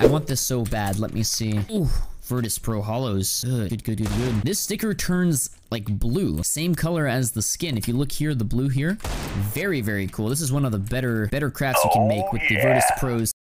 I want this so bad. Let me see. Ooh. Virtus Pro Hollows. Good. This sticker turns like blue. Same color as the skin. If you look here, the blue here. Very, very cool. This is one of the better crafts you can make with the Virtus Pros.